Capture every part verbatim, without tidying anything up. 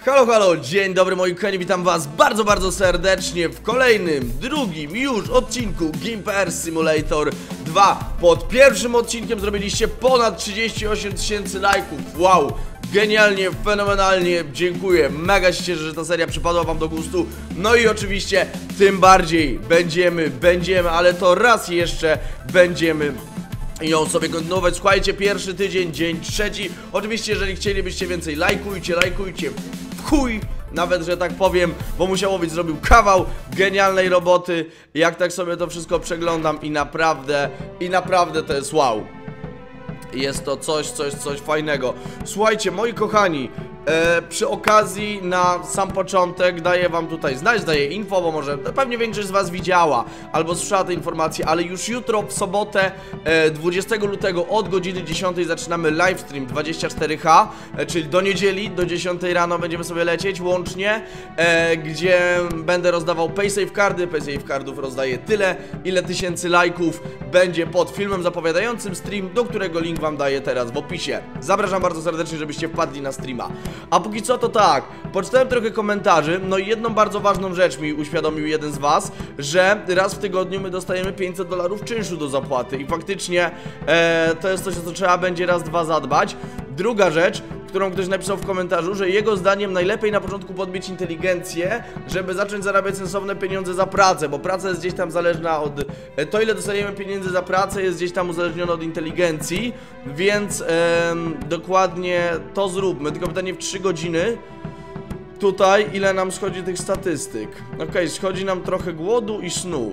Halo, halo, dzień dobry moi kochani, witam was bardzo, bardzo serdecznie w kolejnym, drugim już odcinku Gimper Simulator dwa. Pod pierwszym odcinkiem zrobiliście ponad trzydzieści osiem tysięcy lajków, wow, genialnie, fenomenalnie, dziękuję, mega się cieszę, że ta seria przypadła wam do gustu. No i oczywiście tym bardziej będziemy, będziemy, ale to raz jeszcze będziemy ją sobie kontynuować. Słuchajcie, pierwszy tydzień, dzień trzeci. Oczywiście, jeżeli chcielibyście więcej, lajkujcie, lajkujcie w chuj, nawet, że tak powiem, bo Musiałowicz zrobił kawał genialnej roboty. Jak tak sobie to wszystko przeglądam i naprawdę, i naprawdę to jest wow. Jest to coś, coś, coś fajnego. Słuchajcie, moi kochani, e, przy okazji na sam początek daję wam tutaj znać, daję info, bo może pewnie większość z was widziała albo słyszała te informacje, ale już jutro w sobotę e, dwudziestego lutego od godziny dziesiątej zaczynamy livestream dwadzieścia cztery H, e, czyli do niedzieli, do dziesiątej rano będziemy sobie lecieć łącznie, e, gdzie będę rozdawał paysafe cardy. Paysafe cardów rozdaję tyle, ile tysięcy lajków będzie pod filmem zapowiadającym stream, do którego link wam daję teraz w opisie. Zapraszam bardzo serdecznie, żebyście wpadli na streama. A póki co to tak, poczytałem trochę komentarzy, no i jedną bardzo ważną rzecz mi uświadomił jeden z was, że raz w tygodniu my dostajemy pięćset dolarów czynszu do zapłaty i faktycznie e, to jest coś, o co trzeba będzie raz, dwa zadbać. Druga rzecz, którą ktoś napisał w komentarzu, że jego zdaniem najlepiej na początku podbić inteligencję, żeby zacząć zarabiać sensowne pieniądze za pracę, bo praca jest gdzieś tam zależna od... To, ile dostajemy pieniędzy za pracę, jest gdzieś tam uzależnione od inteligencji, więc em, dokładnie to zróbmy. Tylko pytanie w trzy godziny tutaj, ile nam schodzi tych statystyk. Okej, okay, schodzi nam trochę głodu i snu.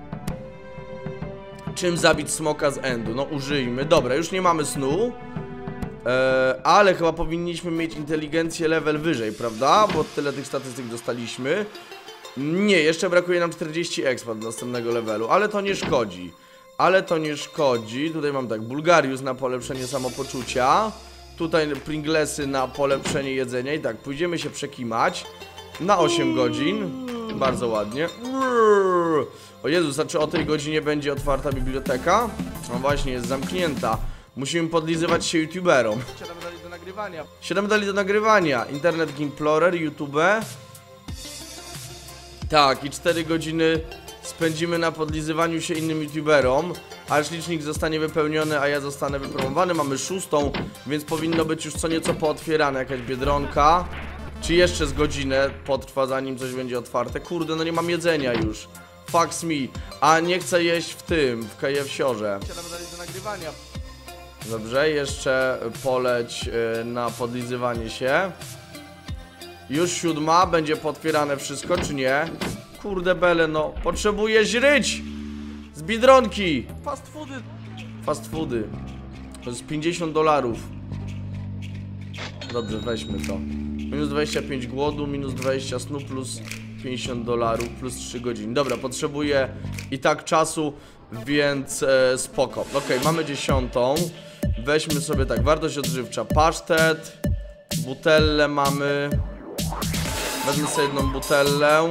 Czym zabić smoka z endu? No użyjmy. Dobra, już nie mamy snu. Eee, ale chyba powinniśmy mieć inteligencję level wyżej, prawda? Bo tyle tych statystyk dostaliśmy. Nie, jeszcze brakuje nam czterdzieści expa do następnego levelu, ale to nie szkodzi. Ale to nie szkodzi. Tutaj mam tak, Bulgarius na polepszenie samopoczucia. Tutaj Pringlesy na polepszenie jedzenia. I tak, pójdziemy się przekimać na osiem godzin. Bardzo ładnie. O Jezus, a czy o tej godzinie będzie otwarta biblioteka? No właśnie, jest zamknięta. Musimy podlizywać się youtuberom. siedem medali do nagrywania. siedem medali do nagrywania. Internet Gimplorer, YouTube. Tak, i cztery godziny spędzimy na podlizywaniu się innym youtuberom. Aż licznik zostanie wypełniony, a ja zostanę wypromowany. Mamy szóstą, więc powinno być już co nieco pootwierane. Jakaś Biedronka. Czy jeszcze z godzinę potrwa, zanim coś będzie otwarte? Kurde, no nie mam jedzenia już. Fucks me. A nie chcę jeść w tym, w K F siorze. siedem medali do nagrywania. Dobrze, jeszcze poleć yy, na podlizywanie się. Już siódma, będzie potwierane wszystko, czy nie? Kurde bele, no, potrzebuję źryć! Z Biedronki! Fast foody! Fast foody. To jest pięćdziesiąt dolarów. Dobrze, weźmy to. Minus dwadzieścia pięć głodu, minus dwadzieścia snu, plus pięćdziesiąt dolarów, plus trzy godziny. Dobra, potrzebuję i tak czasu, więc e, spoko. Ok, mamy dziesiątą. Weźmy sobie tak, wartość odżywcza, pasztet, butelę mamy. Wezmę sobie jedną butelę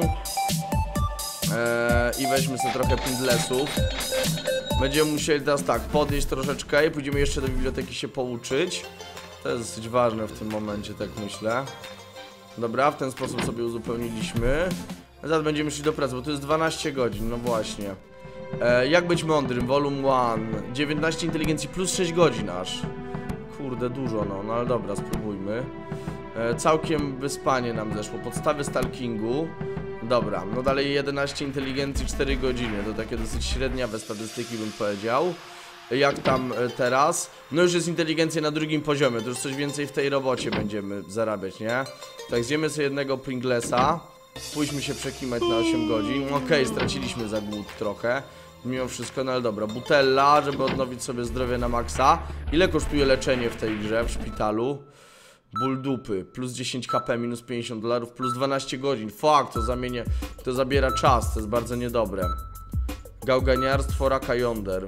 eee, i weźmy sobie trochę pindlesów. Będziemy musieli teraz tak, podjeść troszeczkę i pójdziemy jeszcze do biblioteki się pouczyć. To jest dosyć ważne w tym momencie, tak myślę. Dobra, w ten sposób sobie uzupełniliśmy. Zaraz będziemy szli do pracy, bo to jest dwanaście godzin, no właśnie. E, jak być mądrym? Volume jeden. dziewiętnaście inteligencji plus sześć godzin aż. Kurde, dużo no, no ale dobra, spróbujmy. E, całkiem wyspanie nam zeszło. Podstawy stalkingu. Dobra, no dalej jedenaście inteligencji, cztery godziny. To takie dosyć średniawe statystyki bym powiedział. Jak tam e, teraz? No już jest inteligencja na drugim poziomie. To już coś więcej w tej robocie będziemy zarabiać, nie? Tak, zjemy sobie jednego Pringlesa. Pójdźmy się przekimać na osiem godzin. Okej, okay, straciliśmy za głód trochę. Mimo wszystko, no ale dobra. Butella, żeby odnowić sobie zdrowie na maksa. Ile kosztuje leczenie w tej grze, w szpitalu? Ból dupy. Plus dziesięć H P, minus pięćdziesiąt dolarów, plus dwanaście godzin. Fuck, to zamienię, to zabiera czas, to jest bardzo niedobre. Gałganiarstwo, raka jąder.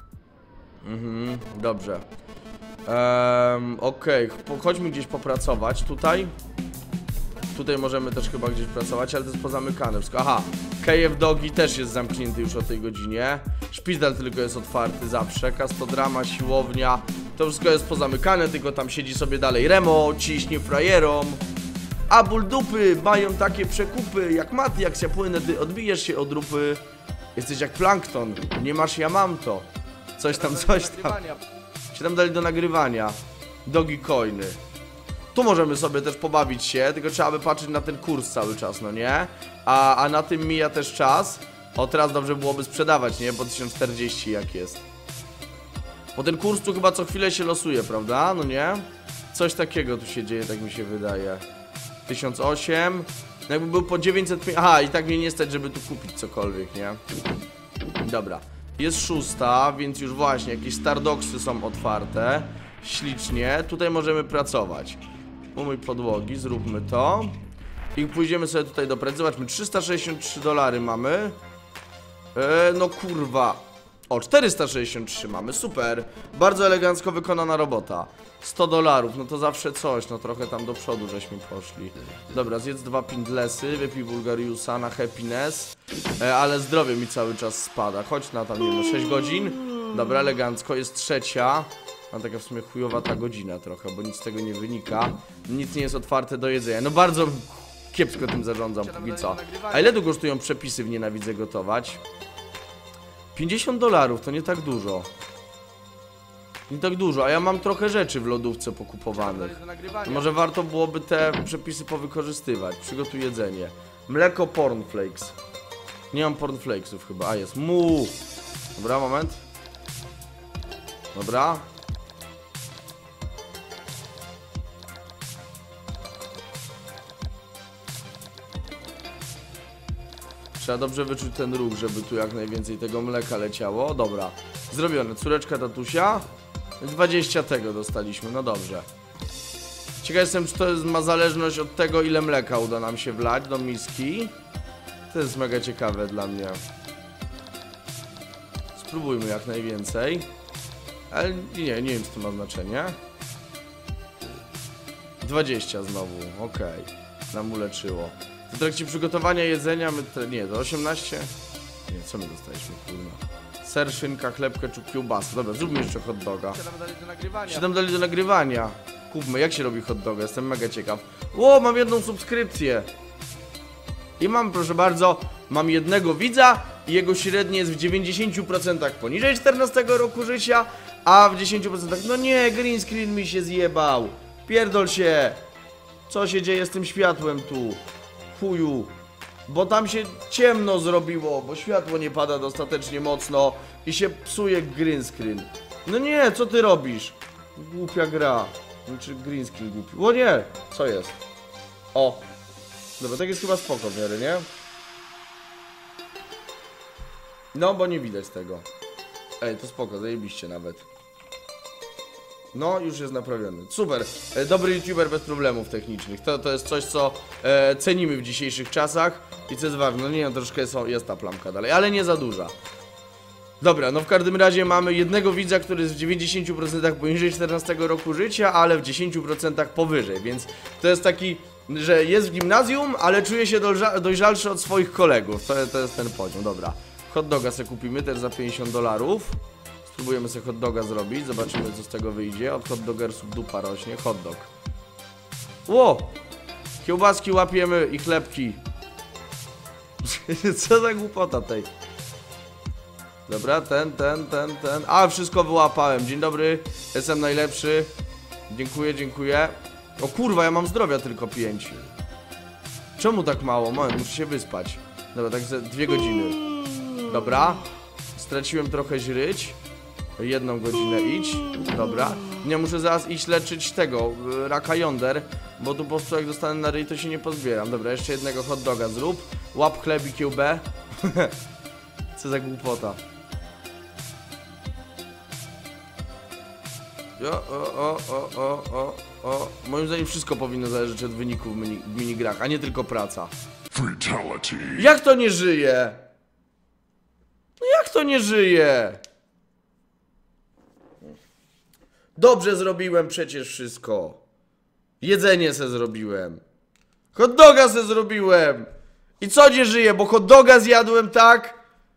Mhm, dobrze. Um, Okej, okay. Chodźmy gdzieś popracować tutaj. Tutaj możemy też chyba gdzieś pracować, ale to jest pozamykane wszystko. Aha, K F Dogi też jest zamknięty już o tej godzinie. Szpital tylko jest otwarty zawsze. Kastodrama, siłownia. To wszystko jest pozamykane, tylko tam siedzi sobie dalej Remo, ciśnie frajerom. A ból dupy mają takie przekupy jak Mati, jak się płynę, ty odbijesz się od rupy. Jesteś jak plankton, nie masz, ja mam to. Coś tam, coś tam. Się tam dali do nagrywania. Dogi coiny. Tu możemy sobie też pobawić się, tylko trzeba by patrzeć na ten kurs cały czas, no nie? A, a na tym mija też czas. O, teraz dobrze byłoby sprzedawać, nie? Po tysiąc czterdzieści jak jest. Bo ten kurs tu chyba co chwilę się losuje, prawda? No nie? Coś takiego tu się dzieje, tak mi się wydaje. tysiąc osiem. Jakby był po dziewięćset... Aha, i tak mnie nie stać, żeby tu kupić cokolwiek, nie? Dobra. Jest szósta, więc już właśnie jakieś Stardocksy są otwarte. Ślicznie. Tutaj możemy pracować. Umyj podłogi, zróbmy to. I pójdziemy sobie tutaj do pracy. Zobaczmy, trzysta sześćdziesiąt trzy dolary mamy. Eee, no kurwa. O, czterysta sześćdziesiąt trzy mamy, super. Bardzo elegancko wykonana robota. sto dolarów, no to zawsze coś. No trochę tam do przodu żeśmy poszli. Dobra, zjedz dwa pindlesy, wypij Bulgariusa na happiness. e, Ale zdrowie mi cały czas spada. Chodź na tam, nie wiem, sześć godzin. Dobra, elegancko, jest trzecia. A taka w sumie chujowa ta godzina trochę, bo nic z tego nie wynika. Nic nie jest otwarte do jedzenia. No bardzo kiepsko tym zarządzam póki co. A ile tu kosztują przepisy w Nienawidzę Gotować? pięćdziesiąt dolarów, to nie tak dużo. Nie tak dużo, a ja mam trochę rzeczy w lodówce pokupowanych. Może warto byłoby te przepisy powykorzystywać. Przygotuj jedzenie. Mleko cornflakes. Nie mam cornflakesów chyba, a jest. Mu. Dobra, moment. Dobra. Trzeba dobrze wyczuć ten ruch, żeby tu jak najwięcej tego mleka leciało. Dobra, zrobione. Córeczka tatusia. dwadzieścia tego dostaliśmy, no dobrze. Ciekaw jestem, czy to jest, ma zależność od tego, ile mleka uda nam się wlać do miski. To jest mega ciekawe dla mnie. Spróbujmy jak najwięcej. Ale nie, nie wiem, czy to ma znaczenie. dwadzieścia znowu, okej. Okay. Nam uleczyło. W trakcie przygotowania jedzenia my te, nie, do osiemnaście. Nie, co my dostaliśmy, kurwa. Ser, szynka, chleb, ketchup, kiełbasa. Dobra, zróbmy jeszcze hot doga. siedem dali do nagrywania. siedem dali do nagrywania. Kupmy, jak się robi hot doga, jestem mega ciekaw. Ło, mam jedną subskrypcję. I mam, proszę bardzo, mam jednego widza i jego średnie jest w dziewięćdziesięciu procentach poniżej czternastego roku życia, a w dziesięciu procentach... No nie, green screen mi się zjebał. Pierdol się. Co się dzieje z tym światłem tu? Chuju. Bo tam się ciemno zrobiło, bo światło nie pada dostatecznie mocno i się psuje green screen. No nie, co ty robisz? Głupia gra. Znaczy green screen głupi. O nie! Co jest? O! Dobra, tak jest chyba spoko w miarę, nie? No, bo nie widać tego. Ej, to spoko, zajebiście nawet. No, już jest naprawiony. Super. E, dobry youtuber bez problemów technicznych. To, to jest coś, co e, cenimy w dzisiejszych czasach i co jest ważne. No nie, no, troszkę jest, jest ta plamka dalej, ale nie za duża. Dobra, no w każdym razie mamy jednego widza, który jest w dziewięćdziesięciu procentach poniżej czternastego roku życia, ale w dziesięciu procentach powyżej, więc to jest taki, że jest w gimnazjum, ale czuje się dojrzalszy od swoich kolegów. To, to jest ten poziom, dobra. Hot doga sobie kupimy też za pięćdziesiąt dolarów. Spróbujemy sobie hot doga zrobić, zobaczymy co z tego wyjdzie. Od hot dogersów dupa rośnie, hot dog. Ło! Kiełbaski łapiemy i chlebki. Co za głupota tej. Dobra, ten, ten, ten, ten. A, wszystko wyłapałem. Dzień dobry, jestem najlepszy. Dziękuję, dziękuję. O kurwa, ja mam zdrowia tylko pięć. Czemu tak mało? Moment, muszę się wyspać. Dobra, tak za dwie godziny. Dobra. Straciłem trochę źryć. Jedną godzinę idź. Dobra. Nie, muszę zaraz iść leczyć tego, raka jąder. Bo tu po prostu jak dostanę na ryj, to się nie pozbieram. Dobra, jeszcze jednego hot doga zrób. Łap chleb i kiełbę. Co za głupota. O, o, o, o, o, o, o. Moim zdaniem wszystko powinno zależeć od wyników w, mini, w minigrach, a nie tylko praca. Fatality. Jak to nie żyje? No jak to nie żyje? Dobrze zrobiłem przecież wszystko. Jedzenie se zrobiłem. Hot doga se zrobiłem. I co nie żyje, bo hot doga zjadłem, tak?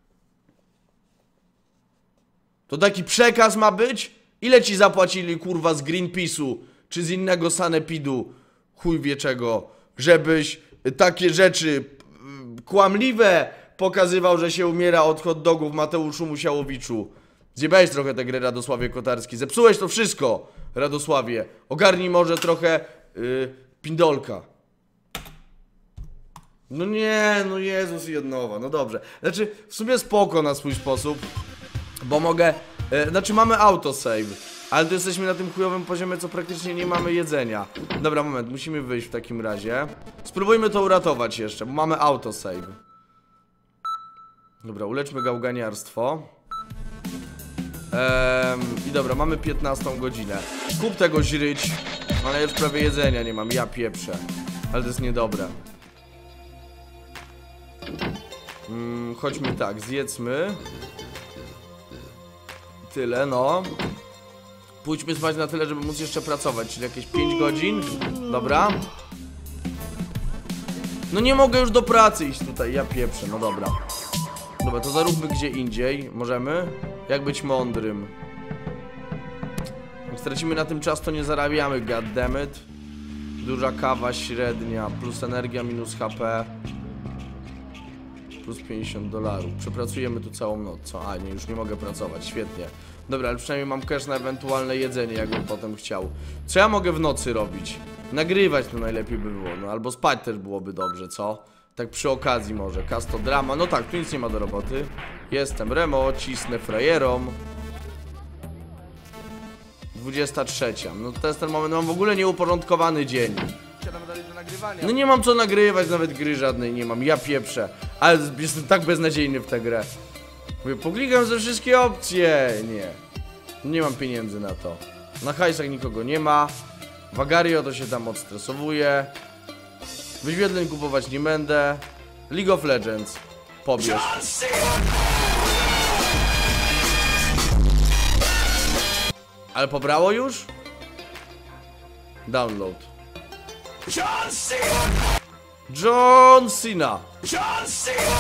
To taki przekaz ma być? Ile ci zapłacili, kurwa, z Greenpeace'u? Czy z innego sanepidu? Chuj wie czego. żebyś takie rzeczy kłamliwe pokazywał, że się umiera od hot dogów Mateuszu Musiałowiczu. Zjebałeś trochę tę grę, Radosławie Kotarski. Zepsułeś to wszystko, Radosławie. Ogarnij może trochę yy, pindolka. No nie, no Jezus jednowa, no dobrze. Znaczy, w sumie spoko na swój sposób, bo mogę... Yy, znaczy mamy autosave, ale tu jesteśmy na tym chujowym poziomie, co praktycznie nie mamy jedzenia. Dobra, moment, musimy wyjść w takim razie. Spróbujmy to uratować jeszcze, bo mamy autosave. Dobra, uleczmy gałganiarstwo. Ehm, I dobra, mamy piętnastą godzinę. Kup tego źryć, ale już prawie jedzenia nie mam, ja pieprzę. Ale to jest niedobre. mm, Chodźmy tak, zjedzmy tyle, no. Pójdźmy spać na tyle, żeby móc jeszcze pracować, czyli jakieś pięć godzin. Dobra. No nie mogę już do pracy iść tutaj, ja pieprzę, no dobra. Dobra, to zaróbmy gdzie indziej. Możemy? Jak być mądrym? Jak stracimy na tym czas, to nie zarabiamy, goddammit. Duża kawa, średnia, plus energia, minus H P. Plus pięćdziesiąt dolarów. Przepracujemy tu całą noc, co? A nie, już nie mogę pracować, świetnie. Dobra, ale przynajmniej mam cash na ewentualne jedzenie, jakbym potem chciał. Co ja mogę w nocy robić? Nagrywać to najlepiej by było, no albo spać też byłoby dobrze, co? Tak przy okazji może, Casto Drama, no tak, tu nic nie ma do roboty. Jestem Remo, cisnę frajerom. dwudziesta trzecia, no to jest ten moment, mam w ogóle nieuporządkowany dzień. No nie mam co nagrywać, nawet gry żadnej nie mam, ja pieprzę. Ale jestem tak beznadziejny w tę grę. Mówię, poklikam ze wszystkie opcje. Nie, nie mam pieniędzy na to. Na hajsach nikogo nie ma. Wagario to się tam odstresowuje. Wyświetleń kupować nie będę. League of Legends pobierz. Ale pobrało już? Download. John Cena! John Cena! John Cena!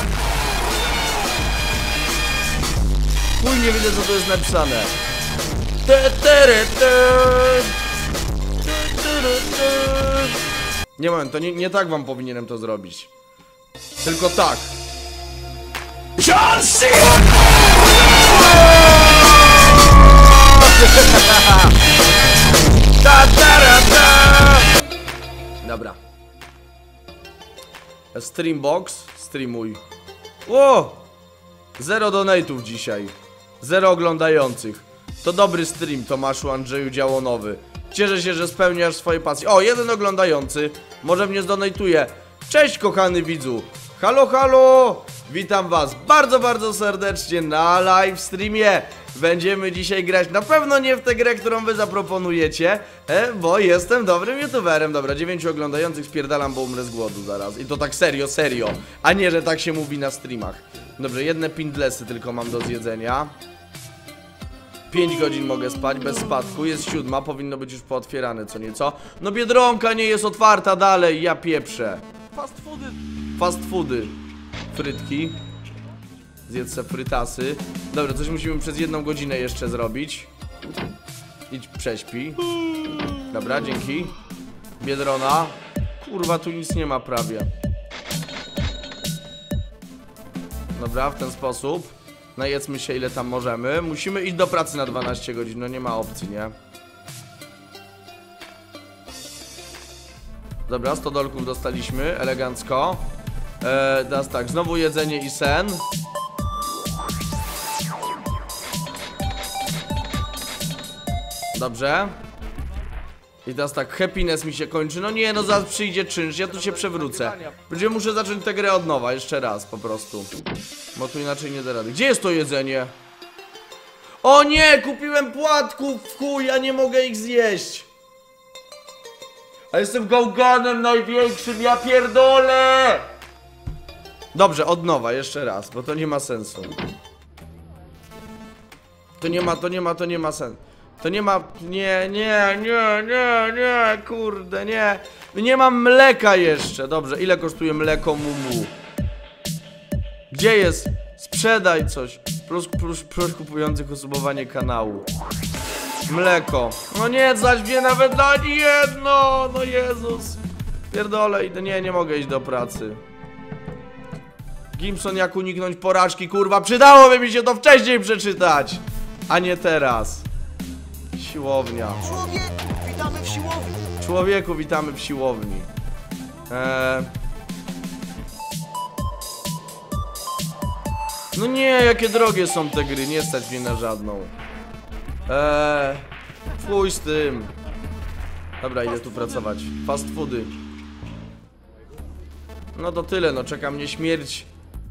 Chuj, nie widzę, co tu jest napisane. Te, tere, te. Te, tere, te. Nie moment, to nie, nie tak wam powinienem to zrobić. Tylko tak. John Cena! Ta, ta, ta. Dobra. Streambox, streamuj. O! Zero donate'ów dzisiaj. Zero oglądających. To dobry stream, Tomaszu Andrzeju Działonowy. Cieszę się, że spełniasz swoje pasje. O, jeden oglądający. Może mnie zdonatuje. Cześć, kochany widzu. Halo, halo. Witam was bardzo, bardzo serdecznie na live streamie. Będziemy dzisiaj grać na pewno nie w tę grę, którą wy zaproponujecie, e, bo jestem dobrym youtuberem. Dobra, dziewięciu oglądających, spierdalam, bo umrę z głodu zaraz. I to tak serio, serio. A nie, że tak się mówi na streamach. Dobrze, jedne pindlesy tylko mam do zjedzenia. pięć godzin mogę spać bez spadku. Jest siódma, powinno być już pootwierane co nieco. No Biedronka nie jest otwarta dalej, ja pieprzę. Fast foody. Fast foody. Frytki. Zjedz se frytasy. Dobra, coś musimy przez jedną godzinę jeszcze zrobić. Idź prześpi. Dobra, dzięki. Biedrona. Kurwa, tu nic nie ma prawie. Dobra, w ten sposób. Najedzmy się ile tam możemy. Musimy iść do pracy na dwanaście godzin, no nie ma opcji, nie? Dobra, sto dolków dostaliśmy, elegancko. Eee, teraz tak, znowu jedzenie i sen. Dobrze. I teraz tak, happiness mi się kończy. No nie, no zaraz przyjdzie czynsz, ja tu się przewrócę. Będzie muszę zacząć tę grę od nowa, jeszcze raz po prostu. Bo tu inaczej nie da rady. Gdzie jest to jedzenie? O nie, kupiłem płatków w chuj, ja nie mogę ich zjeść. A jestem gałganem największym, ja pierdolę. Dobrze, od nowa, jeszcze raz, bo to nie ma sensu. To nie ma, to nie ma, to nie ma sensu. To nie ma, nie, nie, nie, nie, nie, kurde, nie. Nie mam mleka jeszcze, dobrze, ile kosztuje mleko Mumu? Gdzie jest? Sprzedaj coś. Plus, plus, plus kupujących usubowanie kanału. Mleko. No nie, zaś mnie nawet na ani jedno, no Jezus. Pierdolę, idę, nie, nie mogę iść do pracy. Gimson, jak uniknąć porażki, kurwa, przydałoby mi się to wcześniej przeczytać, a nie teraz. Siłownia. Człowieku, witamy w siłowni. Człowieku, witamy w siłowni. Eee... No nie, jakie drogie są te gry, nie stać mnie na żadną. Eee... Fuj z tym. Dobra, idę tu pracować. Fast foody. No to tyle, no czeka mnie śmierć.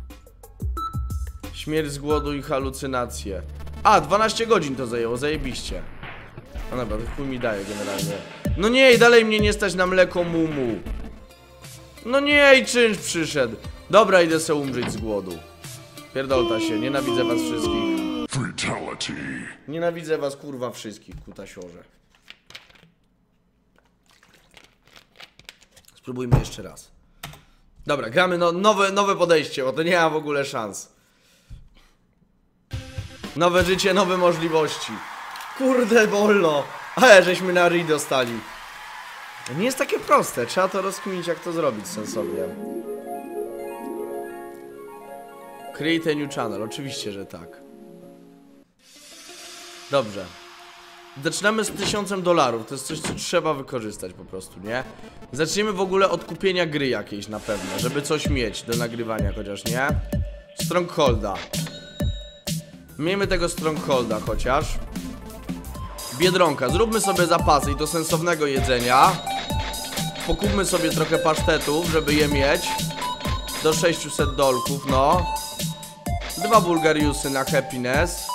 Śmierć z głodu i halucynacje. A, dwanaście godzin to zajęło, zajebiście. No dobra, to chuj mi daje generalnie. No nie, i dalej mnie nie stać na mleko mumu. No nie, i czynsz przyszedł. Dobra, idę se umrzeć z głodu. Pierdolta się, nienawidzę was wszystkich. Fatality. Nienawidzę was, kurwa, wszystkich, kutasiorze. Spróbujmy jeszcze raz. Dobra, gramy no, nowe, nowe podejście, bo to nie ma w ogóle szans. Nowe życie, nowe możliwości. Kurde, wolno. Ale żeśmy na ryj dostali. Nie jest takie proste, trzeba to rozkminić, jak to zrobić sensownie. Create a new channel, oczywiście, że tak. Dobrze. Zaczynamy z tysiącem dolarów, to jest coś, co trzeba wykorzystać po prostu, nie? Zaczniemy w ogóle od kupienia gry jakiejś na pewno, żeby coś mieć do nagrywania chociaż, nie? Strongholda. Miejmy tego Strongholda chociaż. Biedronka, zróbmy sobie zapasy i to sensownego jedzenia. Pokupmy sobie trochę pasztetów, żeby je mieć. Do sześciuset dolków, no. Dwa bulgariusy na happiness.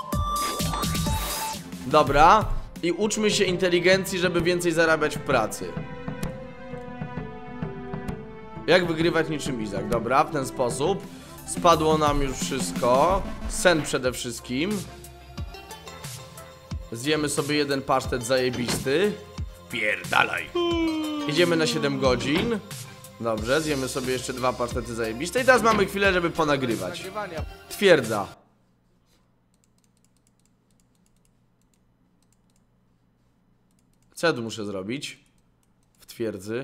Dobra. I uczmy się inteligencji, żeby więcej zarabiać w pracy. Jak wygrywać niczym Izak? Dobra, w ten sposób. Spadło nam już wszystko. Sen przede wszystkim. Zjemy sobie jeden pasztet zajebisty. Wpierdalaj. Idziemy na siedem godzin. Dobrze, zjemy sobie jeszcze dwa pasztety zajebiste. I teraz mamy chwilę, żeby ponagrywać. Twierdza. Co ja tu muszę zrobić? W twierdzy.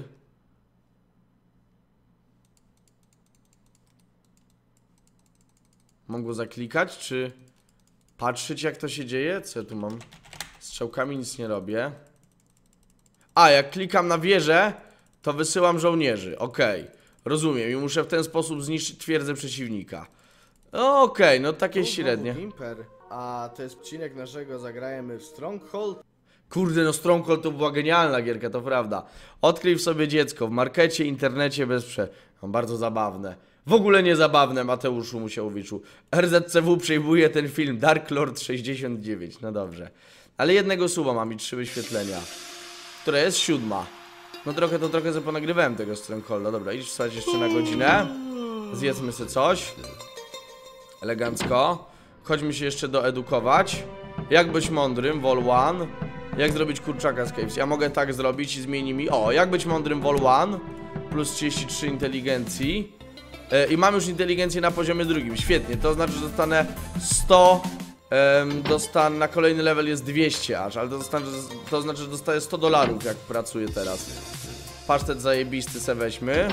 Mam go zaklikać, czy patrzeć, jak to się dzieje? Co ja tu mam? Strzałkami nic nie robię. A, jak klikam na wieżę, to wysyłam żołnierzy. Okej, okay. Rozumiem. I muszę w ten sposób zniszczyć twierdzę przeciwnika. Okej, okay, no takie U, średnie. Gimper. A to jest odcinek naszego Zagrajemy w Stronghold. Kurde, no Stronghold to była genialna gierka, to prawda. Odkryj w sobie dziecko w markecie, internecie bez prze... No, bardzo zabawne. W ogóle nie zabawne, Mateuszu Musiałowiczu. R Z C W przejmuje ten film, Dark Lord sześćdziesiąt dziewięć, no dobrze. Ale jednego suba mam i trzy wyświetlenia. Która jest siódma. No trochę to trochę sobie ponagrywałem tego Strongholda. Dobra, idź wstać jeszcze na godzinę. Zjedzmy sobie coś. Elegancko. Chodźmy się jeszcze doedukować. Jak być mądrym, Vol one. Jak zrobić kurczaka z K F C? Ja mogę tak zrobić i zmieni mi... O, jak być mądrym, Vol one. Plus trzydzieści trzy inteligencji. Yy, I mam już inteligencję na poziomie drugim. Świetnie, to znaczy, że dostanę sto... Um, dostanę, na kolejny level jest dwieście aż, ale to, dostanę, to znaczy, że dostaję sto dolarów, jak pracuję teraz. Pasztet zajebisty se weźmy.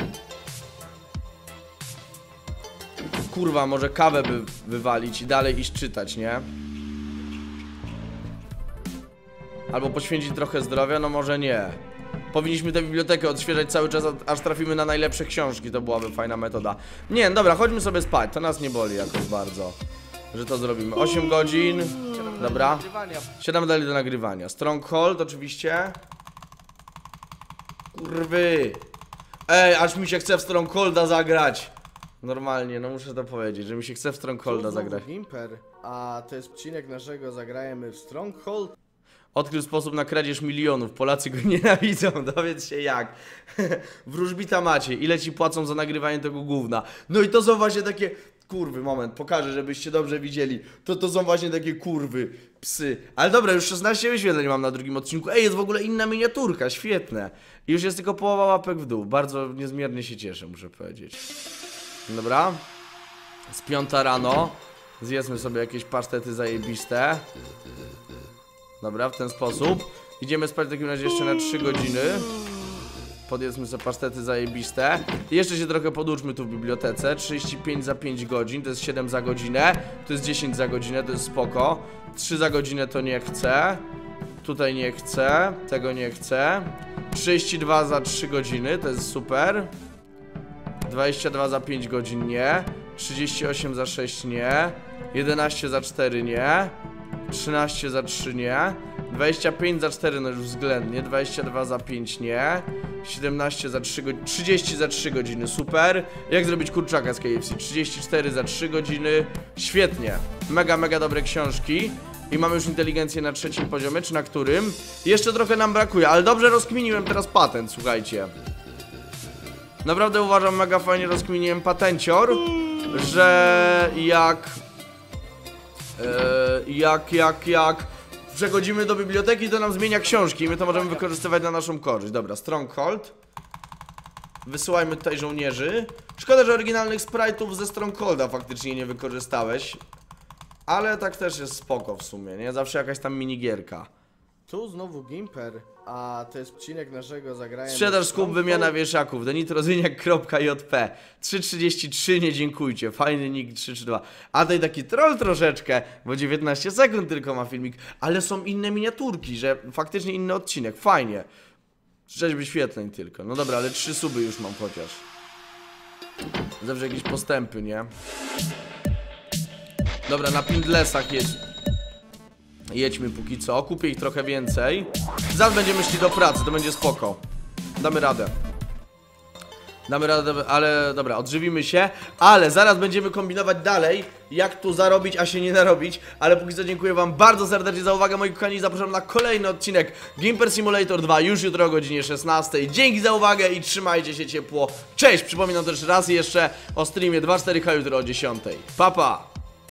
Kurwa, może kawę by wywalić i dalej iść czytać, nie? Albo poświęcić trochę zdrowia, no może nie. Powinniśmy tę bibliotekę odświeżać cały czas, aż trafimy na najlepsze książki, to byłaby fajna metoda. Nie, dobra, chodźmy sobie spać, to nas nie boli jakoś bardzo, że to zrobimy. osiem godzin, dobra. siedem dalej do nagrywania. Stronghold oczywiście. Kurwy. Ej, aż mi się chce w Strongholda zagrać. Normalnie, no muszę to powiedzieć, że mi się chce w Strongholda zagrać. Gimper. A to jest odcinek naszego Zagrajemy w Stronghold. Odkrył sposób na kradzież milionów. Polacy go nienawidzą, dowiedz się jak. Wróżbita macie, ile ci płacą za nagrywanie tego gówna. No i to są właśnie takie... Kurwy, moment, pokażę, żebyście dobrze widzieli. To to są właśnie takie kurwy, psy. Ale dobra, już szesnaście wyświetleń mam na drugim odcinku. Ej, jest w ogóle inna miniaturka, świetne. I już jest tylko połowa łapek w dół. Bardzo niezmiernie się cieszę, muszę powiedzieć. Dobra. Z piąta rano. Zjedzmy sobie jakieś pasztety zajebiste. Dobra, w ten sposób. Idziemy spać w takim razie jeszcze na trzy godziny. Podjedzmy sobie pasztety zajebiste. I jeszcze się trochę poduczmy tu w bibliotece. trzydzieści pięć za pięć godzin, to jest siedem za godzinę. To jest dziesięć za godzinę, to jest spoko. trzy za godzinę to nie chcę. Tutaj nie chcę, tego nie chcę. trzydzieści dwa za trzy godziny, to jest super. dwadzieścia dwa za pięć godzin nie. trzydzieści osiem za sześć nie. jedenaście za cztery nie. trzynaście za trzy nie. dwadzieścia pięć za cztery no już względnie. dwadzieścia dwa za pięć nie. siedemnaście za trzy godziny. trzydzieści za trzy godziny, super. Jak zrobić kurczaka z K F C? trzydzieści cztery za trzy godziny. Świetnie. Mega, mega dobre książki. I mamy już inteligencję na trzecim poziomie, czy na którym? Jeszcze trochę nam brakuje, ale dobrze rozkminiłem teraz patent, słuchajcie. Naprawdę uważam, mega fajnie rozkminiłem patencior, że jak... Yy, jak, jak, jak przechodzimy do biblioteki, to nam zmienia książki i my to możemy wykorzystywać na naszą korzyść. Dobra, Stronghold. Wysyłajmy tutaj żołnierzy. Szkoda, że oryginalnych sprite'ów ze Strongholda faktycznie nie wykorzystałeś. Ale tak też jest spoko w sumie, nie? Zawsze jakaś tam minigierka. Tu znowu Gimper, a to jest odcinek naszego zagrania. Sprzedaż, skup, wymiana wieszaków. Denitrozyniak kropka j p trzy trzydzieści trzy, nie dziękujcie. Fajny nick trzy trzy dwa. A tutaj taki troll troszeczkę, bo dziewiętnaście sekund tylko ma filmik. Ale są inne miniaturki, że faktycznie inny odcinek. Fajnie. Sześć wyświetleń tylko. No dobra, ale trzy suby już mam chociaż. Zawsze jakieś postępy, nie? Dobra, na Pindlesach jedź. Jedźmy póki co, kupię ich trochę więcej. Zaraz będziemy szli do pracy, to będzie spoko. Damy radę. Damy radę, ale dobra, odżywimy się. Ale zaraz będziemy kombinować dalej, jak tu zarobić, a się nie narobić. Ale póki co dziękuję wam bardzo serdecznie za uwagę, moi kochani. Zapraszam na kolejny odcinek Gimper Simulator dwa już jutro o godzinie szesnastej. Dzięki za uwagę i trzymajcie się ciepło. Cześć! Przypominam też raz jeszcze o streamie dwa cztery H jutro o dziesiątej. Pa, pa!